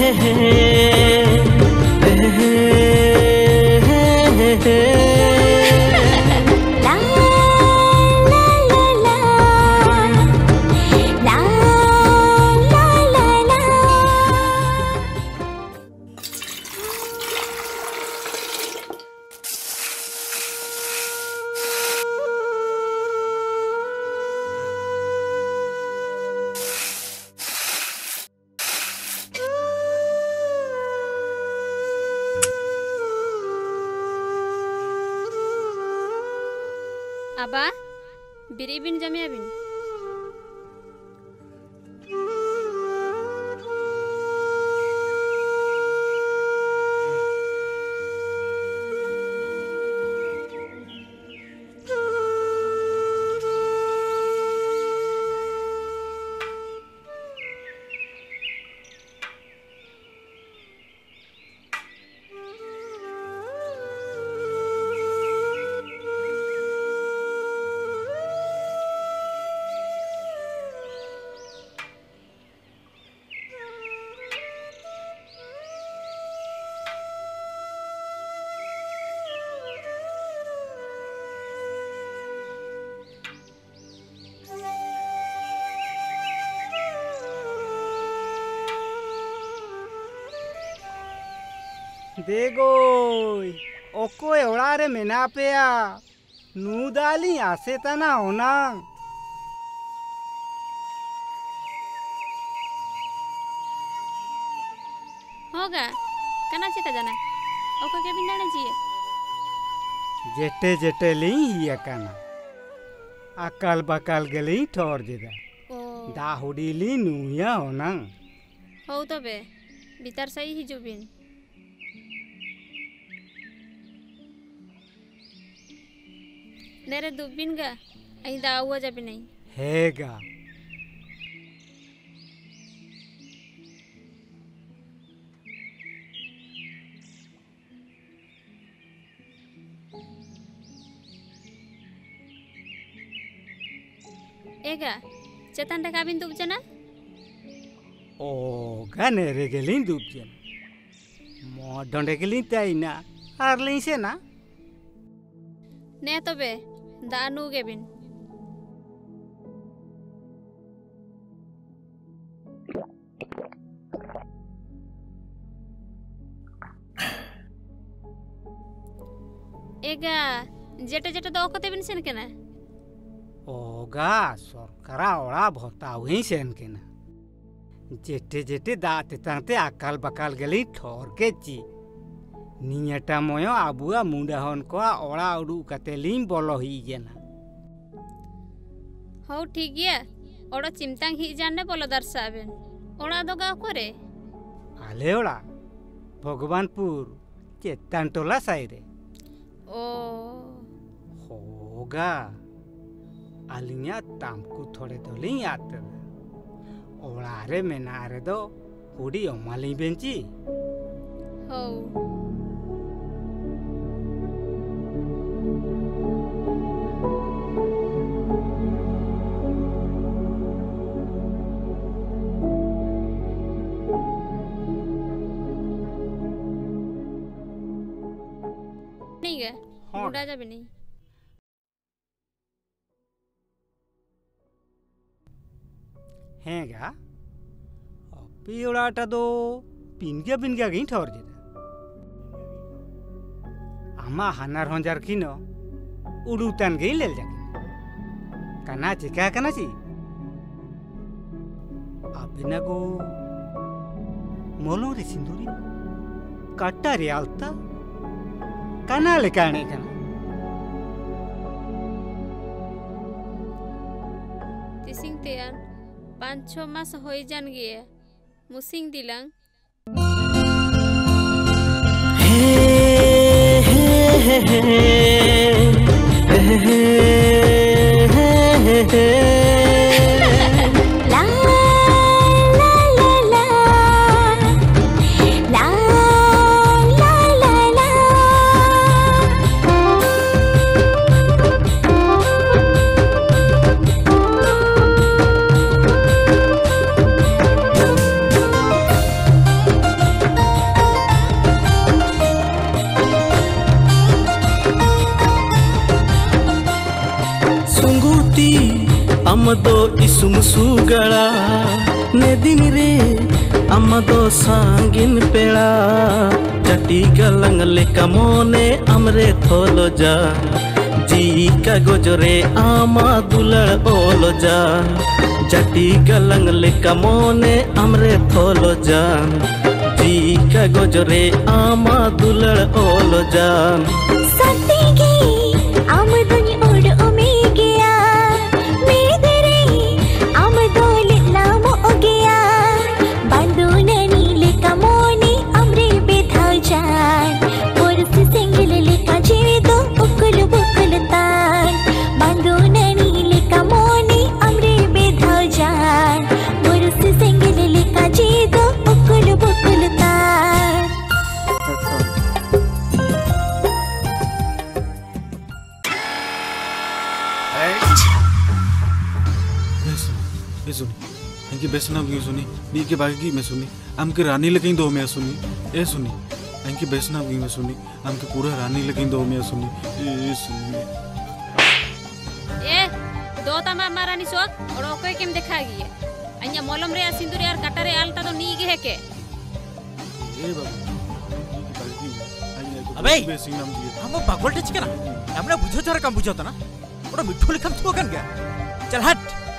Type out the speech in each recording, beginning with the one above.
Aba, biribin jamiabin. देखोय ओकोय ओड़ारे मेना पेया नूदाली आसे तना होना होगा कना चिता जाना ओको के बिंदाने जिए जेटे जेटे ली हिया काना अकाल बकाल गली ठोर जेदा दा हुडीली नुया होना हो तबे बितार सही हिजुबिन नेरे दुबिन गा अई दाउआ जाबे नहीं हेगा एगा चेतन रे काबिन दुब जना ओ गाने रे गेलिन दुब जन मो डंडे गेलिन ताइना आरलिन से ना ने तबे दानु गेबिन एगा जेटे जेटे दो को तेबिन सेन केना ओगा सरकारा ओड़ा भताउही सेन केना जेटे जेटे दाते तांते अकाल बकाल गेली ठोर के ची नियटा मयो आबुआ मुंडा हन को ओड़ा उडू कते लिम बोलो ही जेना हो ठीक गया ओड़ा चिमतांग ही जानने बोलो दर्शाबेन ओड़ा दो गा करे आले ओड़ा भगवानपुर चेतन टोला साइरे ओ होगा अलिया तामकु थोड़े दोली आते ओड़ारे मेनारे दो उड़ी ओमाली बेंची हो नहीं गे मुंडा जाबे नहीं हेगा पियोड़ाटा दो पिनगा गई ठोर जेदा आमा हानार होंजार किनो उडूतान गई लेल जाके कना चिका कना ची अबिना को मोलो रे सिंदूरी काटा रे आलता कना ले काने कना तिसिंग तेयान 5-6 मास होई जान गए मुसिंग दिलंग आमदो इसुमसु गड़ा ने दिन रे आमदो सांगिन पेड़ा चटी गलंग लेका मोने अमरे थोलो जा जी कागज रे आमा दुलड़ ओलो जा चटी गलंग लेका मोने अमरे थोलो जा जी कागज रे आमा दुलड़ ओलो जा सत्तेगी आमदोनी ओड ओमे गया मेदरे आमदोल लामो ओगया बांदूननी लेका मोने अमरे बेधा जान पुरुष सिंगल लेका जीवितो उकुल बुकुल तान बांदूननी लेका मोने अमरे बेधा जान पुरुष सिंगल लेका जीवितो उकुल बुकुल तान सुनी इनकी बेसना भी सुनी नी के बाकी में सुनी आम के रानी लगी दो में सुनी ए सुनी इनकी बेसना भी में सुनी आम के पूरा रानी लगी दो में सुनी ए सुनी ए दो तमा मारानी सोक और ओके केम देखा गई अन्या मोलम रे सिंदूर यार कटारे आलता तो नी के है के ए बाबू अबे हम पागल टच के ना हमने बुझो जरा कम बुझो ना ओड़ा मिठू लिखम थो कन गया चल हट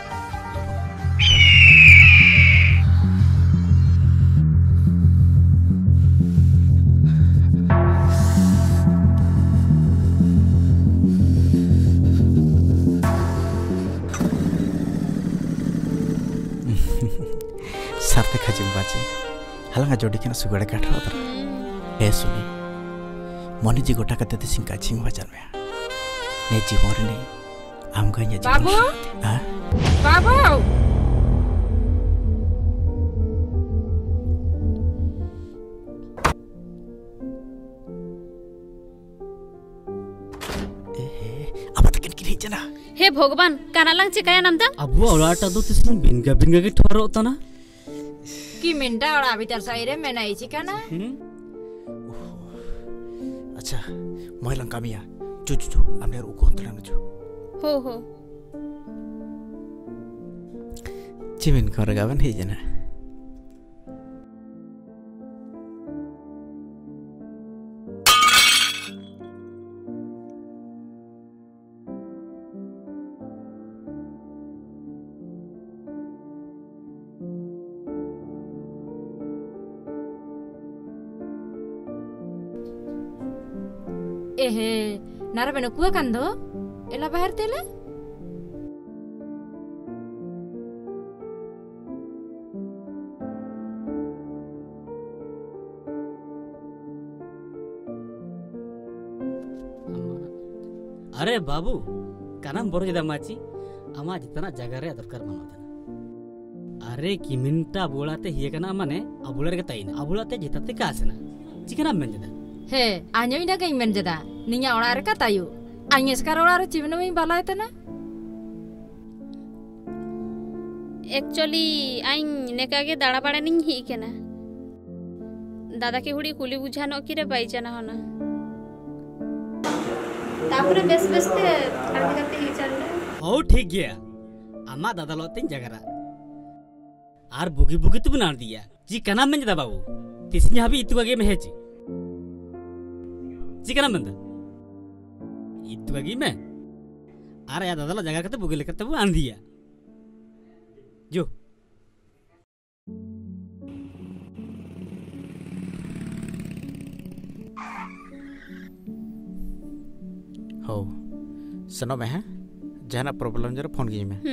सारते खजिम बाजे हलंगा जोड़ी के ना सुगड़े काट रहा था ए सुनी मोनी जी गोटा कते ते सिंका छिंग बजल में ने जी मोर ने आम गया जी बाबू हां बाबू अब तक किन जना हे भगवान कानालंग चिकाया नामदा अबू औलाटा दो तिसन बिनगा बिनगा के ठोरो तना की मिंटा और अभी साइरे में नहीं चिकाना अच्छा महिला कामिया जो हमने उको अंतरन जो हो चिमिन कर गावन हे जना एहे नारा बेनो कुआ कंदो एला बाहर तेले अरे बाबू कानाम बरो जदा माची आमा जितना जगह रे दरकार मनो देना अरे कि मिनटा बोलाते हिए कना माने अबुलर के ताइन अबुलाते जिताते कासना चिकना मेन जदा हे आन्यो इना कई मेन जदा निया ओड़ा रे कतायु आन्य स्कार ओड़ा रे चिवनो में बाला तना एक्चुअली आइन नेका के दाड़ा बाड़ा नहीं ही केना दादा के हुड़ी कुली बुझानो कि रे बाई जाना होना तापुरे बेस बेस ते खाली करते ही चल रहे हो ठीक गया आमा दादा लोतिन जगरा आर बुगी बुगी तू बना दिया जी कना में जदा बाबू तिसनी हबी इतु आगे में है जी कना बंदा इतु आगे में अरे या दादा ला जगह करते बुगी लेकर तब आन दिया जो हो सुनो मैं है जहना प्रॉब्लम जरा फोन की मैं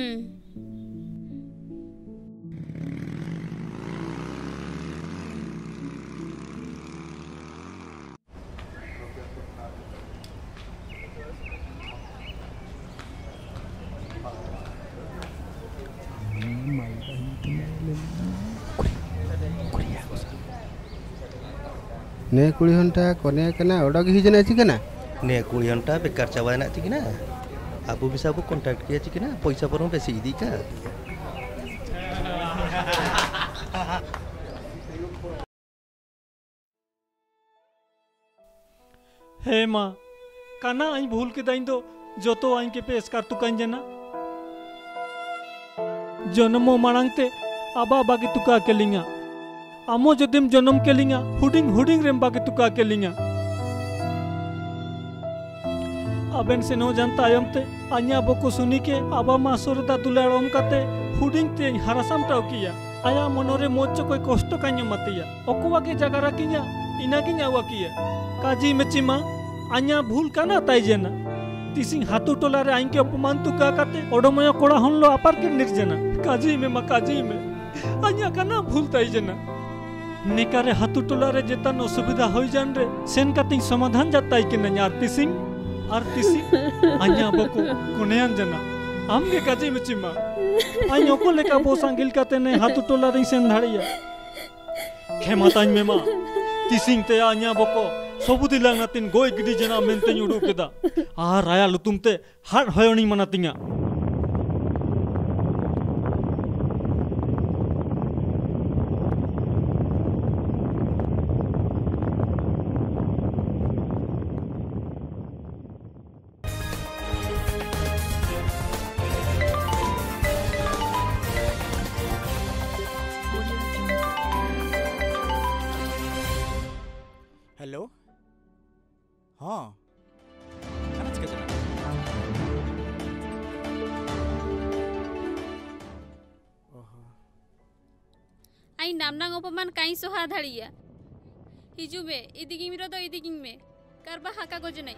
ने 20 घंटा कोने कना ओडग ही जना चिकना ने 20 घंटा बेकार चावा ना चिकना आबू भी सब कांटेक्ट किया चिकना पैसा पर बेसी दी का हे माँ काना आई भूल के दाइन दो जो तो आई के पेश कर तू कहीं जना जन्म मांगते आबा बागी तुका केलिंगा आमो जदिम जन्म केलिंगा हुडिंग हुडिंग रेम बागी तुका केलिंगा अबेन से नो जानता आयमते अन्या बको सुनी के आबा मा सोरदा दुलाड़म काते हुडिंग ते हरासाम टाउकिया आया मनोरे मोच कोई कष्ट कान्य मतिया ओकुवा के जगह रखिया इनागिन आवा किया काजी मेचिमा अन्या भूल काना ताइजेना तिसिंग हाथु टोला रे आइन के अपमान तुका काते ओडमय कोड़ा हनलो अपार के निर्जना काजी में मा काजी में अन्या काना भूल ताइजेना निकारे हाथु टोला रे जेतन असुविधा होई जान रे सेन कातिंग समाधान जाताई के नयार तिसिंग आरतीसी अन्या बको कुनेयान जना आमगे काजी मिचिमा आइयो को लेका बो सांगिल काते ने हाथु टोला रे सेन धाड़िया खेमाताñ मेमा तिसिंग ते अन्या बको सबुदी लांगनातिन गोय गिडी जना मेनते उडू केदा आ राया लुतुमते हाट हयणी मनातिंगा हेलो हाँ काना चिका जना ओहो आई नामना अपमान काई सोहा धाड़िया हिजु में इदिगिंग मिरो दो इदिगिंग में करबा हाका गोज नहीं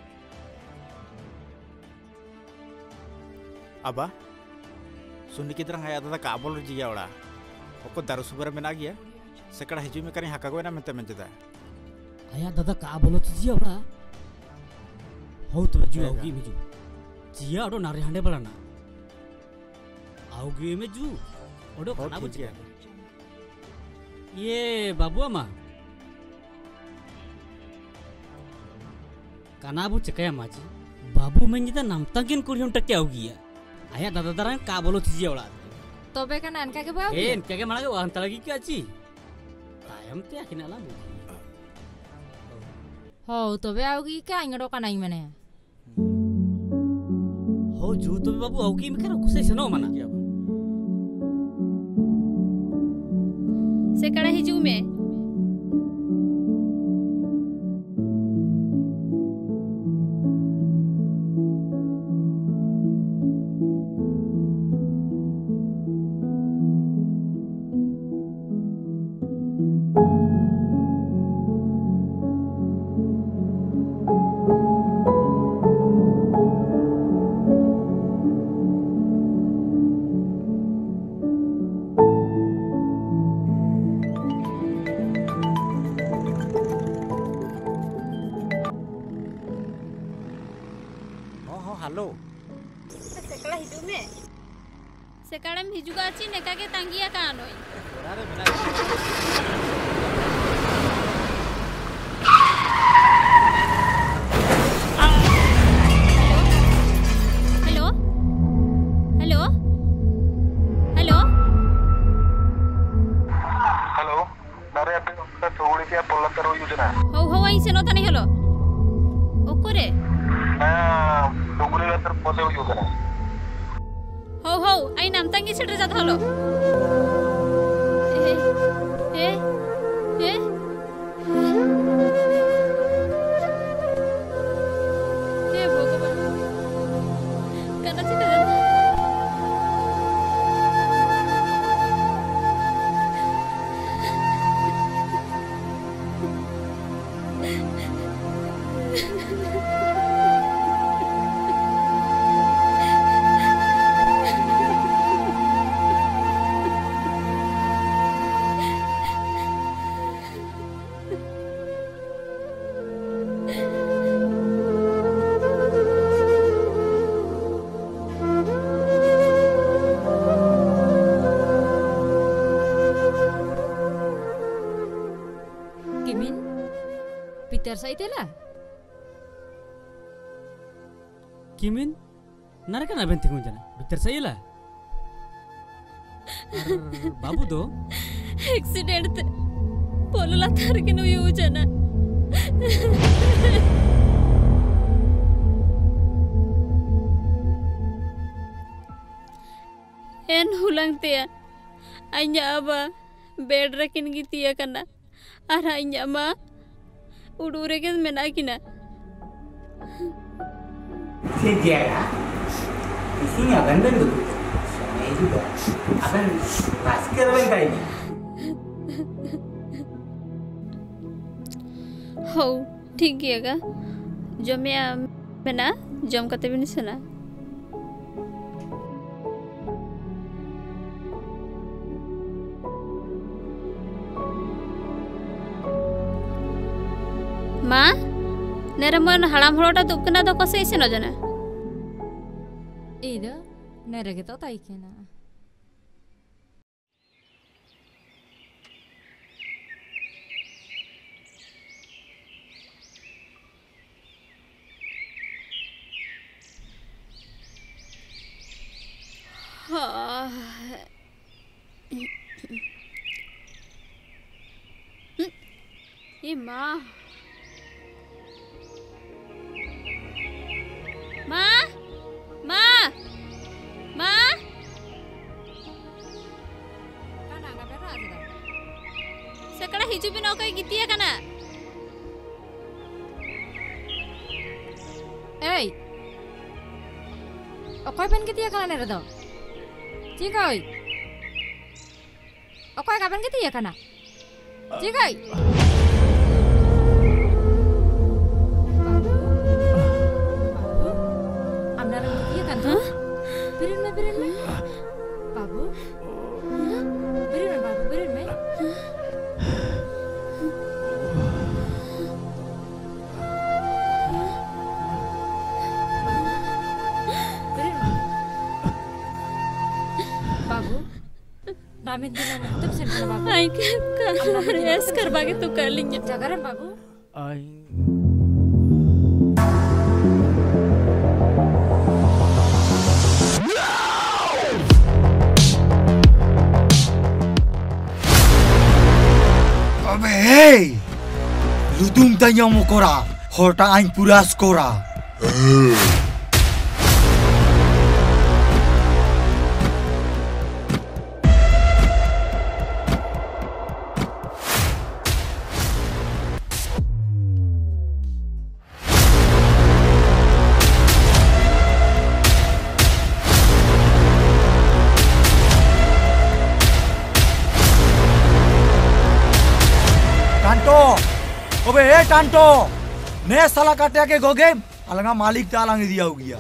अबा सुनी की तरह आया दादा काबल जिया ओड़ा ओको दारू सुबर में ना गया सकड़ा हिजु में करी हाका गोना मेंते मेंजदा आया दादा का बोलो तो जिया बड़ा हो तो जू आओगी में जू जिया ओडो नारे हांडे बड़ा ना आओगी में जू ओडो खाना बुझ गया ये बाबू अम्मा काना बु चकया माजी बाबू में जिता नाम तकिन कुड़ियों टक्के आओगी आया दादा दारा का बोलो तो जिया बड़ा तबे काना अनका के बाबू इनका के माना के वाहन तलगी क्या ची तायम ते आखिना ला हो तबे आओगी क्या इंगड़ो का नहीं मने हो जू तो बाबू आओगी में करो कुसे सनो मना से कड़ा हिजू में सेकाडम हिजुगा ची नेका के तांगिया कानोई हेलो हेलो हेलो हेलो नारे अबे थोड़ी क्या पोला करो योजना हो आई से नोता नहीं हेलो ओकुरे मैं डोगरी लतर पोले योजना हो आई नाम तंगी छिटर जात हलो ए भगवान काना छिटर जात Peter sa itela. Kimin? Nara kan abang tengok jana. Peter sa ila. Babu do? Accident te. Polo la thar ke no yu jana. En hulang tia. Anya aba bed rekin gitia kana. Ara anya ma udure ke menakina. Dia ya. Isinya bandel tuh. Saya juga. Akan masker bengkai. हो ठीक है का जो मैं ना जम करते भी नहीं सुना माँ नेरे मन हड़ाम हड़ोटा दुपकना तो कसे इसे न जाना इधर नेरे के तो ताई के ना ये माँ माँ माँ माँ सकड़ा हिजू भी नौका गितिया कना ए ओकोय पेन गितिया कना रे दो Cikai. Okoy kapan gitu ya kana? Cikai. Amna ram gitu ya kan tuh? Birin me. Babu. Birin me babu, birin me. Ramen din naman ito bisa na babu. Ay ka res करवा के तो कर लेंगे. जगह रे बाबू. आई अबे hey, ludung tanya mo kora, horta aing puras kora. अबे ए टांटो ने साला काटे के गोगे अलगा मालिक तालांग दिया हो गया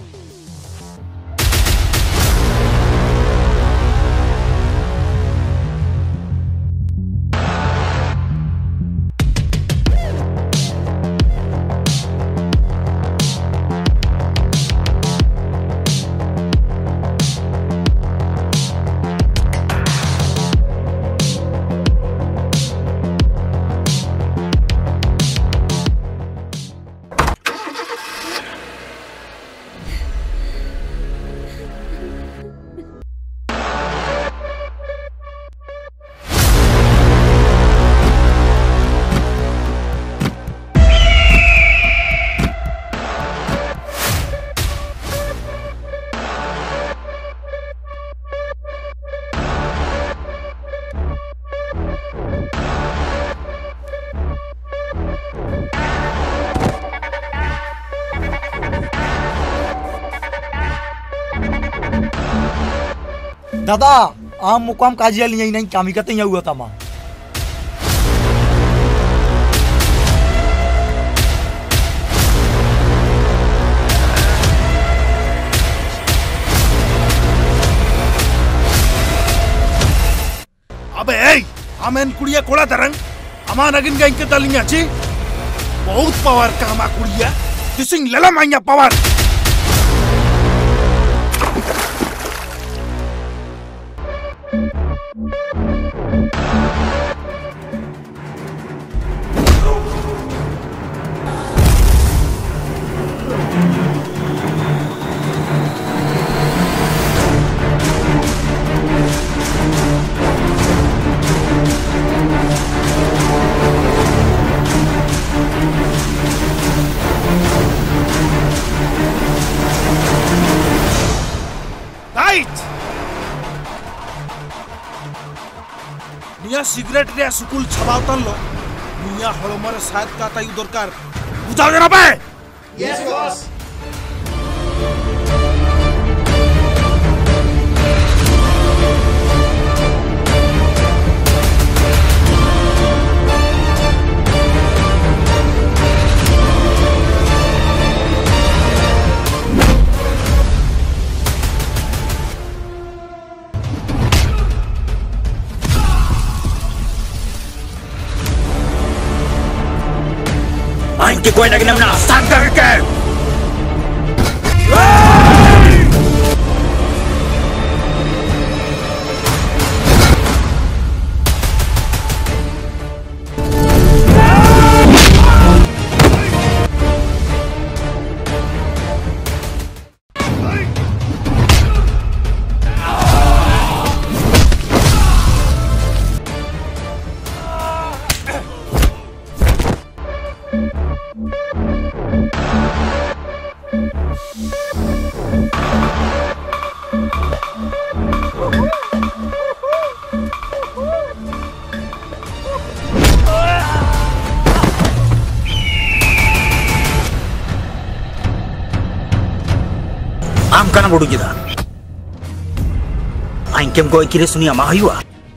दादा आम मुकाम काजिया लिया नहीं कामी करते हैं हुआ था माँ अबे ए आमेन कुड़िया कोड़ा तरंग अमा नगिन का इनके तलिंगा ची बहुत पावर का अमा कुड़िया दिसिंग लला माइया पावर निया सिगरेट रे सुकुल छबावतन लो निया हळमरे साथ का ताई दरकार बुझाओ जना बे yes boss Anche quella che non ha stanca che Amkan bodoh kita. Angkem kau kira sunia mahayua.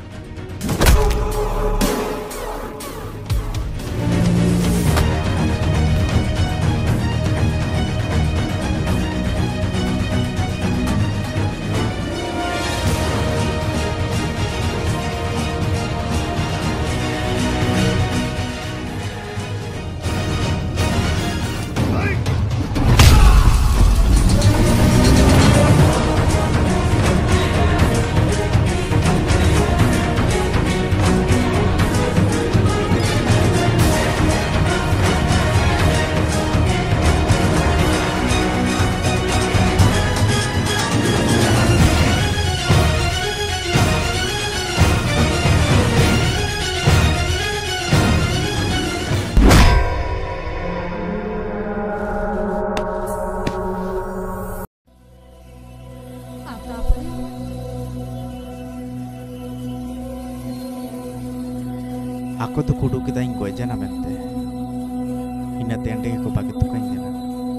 Aku tuh kudu kita ingin aja namente. Ingat yang deh aku pakai tukang jalan.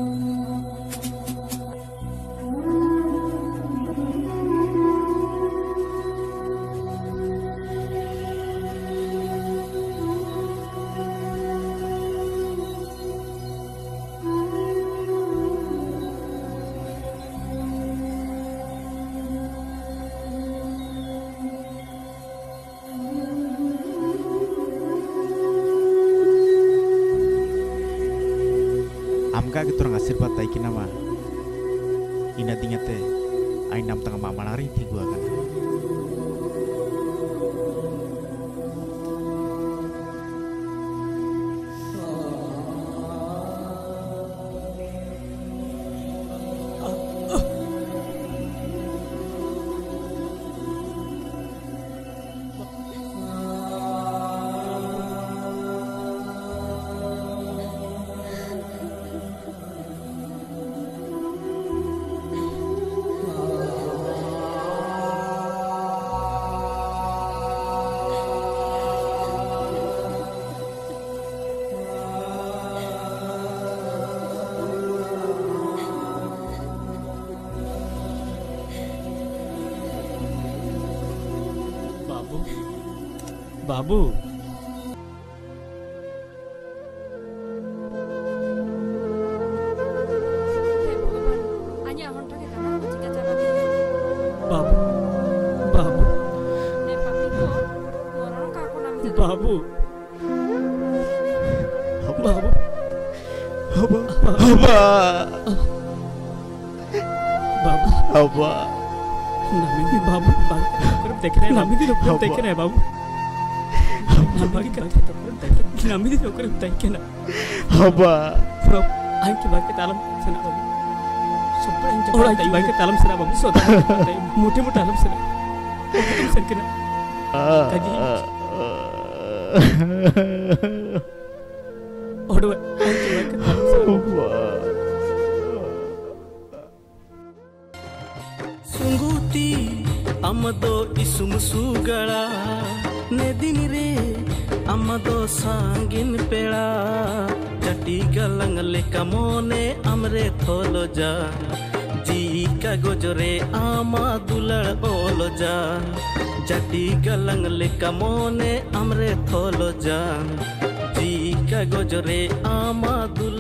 Amga gitu orang asirbat tai kinama. Ina dingate ai nam tanga mamanari ti gua kan. Babu. Babu. Babu. Babu. Babu. Babu. Babu. Namanya Babu. Kurang tekan ya, namanya tidak kurang tekan ya, Babu. Namanya kan namanya tidak kurang tekan ya. Haba. Babu, ayo kita balik ke dalam sana, Babu. Supaya orang kita balik ke dalam sana, Babu. Sudah, mudah-mudahan dalam sana. Kita bisa kena. Kaji. Aduh, ayo kita balik ke dalam sana. Sungguti amado isum sugala ने दिन रे आमदो सांगिन पेड़ा चटी गलंग लेका मोने अमरे थोलो जा जी कागज रे आमा दुलड़ ओलो जा चटी गलंग लेका मोने अमरे थोलो जा जी कागज रे आमा दुलड़